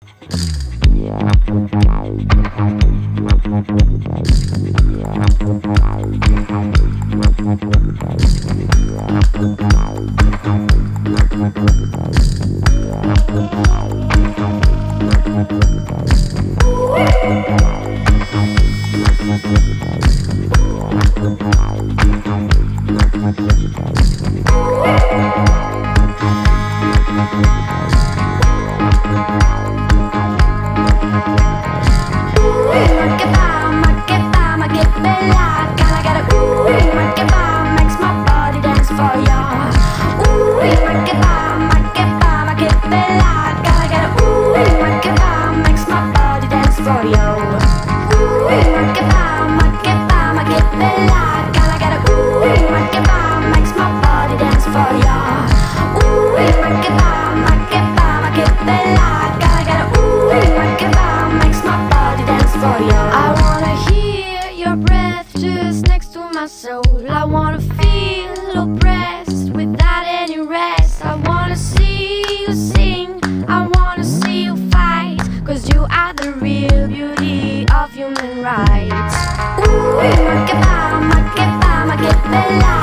I wanna feel oppressed without any rest. I wanna see you sing, I wanna see you fight, 'cause you are the real beauty of human rights. Ooh, ma che bella.